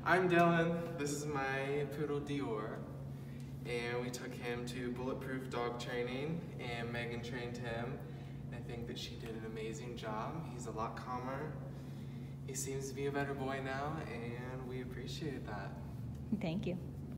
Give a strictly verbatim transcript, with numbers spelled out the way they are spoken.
I'm Dylan. This is my Poodle Dior. And we took him to Bulletproof Dog Training, and Megan trained him. And I think that she did an amazing job. He's a lot calmer. He seems to be a better boy now, and we appreciate that. Thank you.